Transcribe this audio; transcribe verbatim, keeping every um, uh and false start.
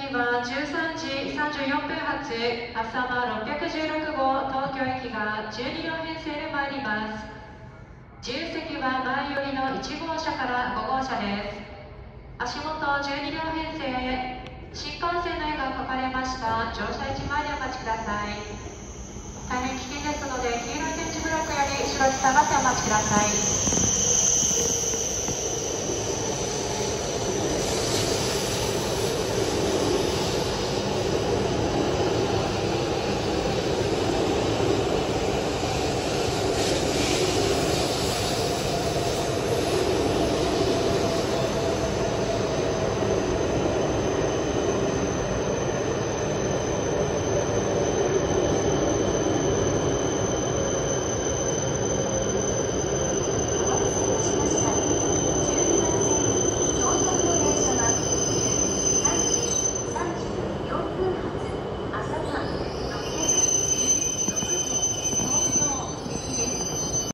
次はじゅうさんじさんじゅうよんぷん発、浅間ろっぴゃくじゅうろくごう東京行きがじゅうにりょう編成で参ります。自由席は前寄りのいちごうしゃからごごうしゃです。足元じゅうにりょう編成、新幹線の絵が描かれました乗車位置前にお待ちください。大変危険ですので、黄色い点字ブロックより後ろに下がってお待ちください。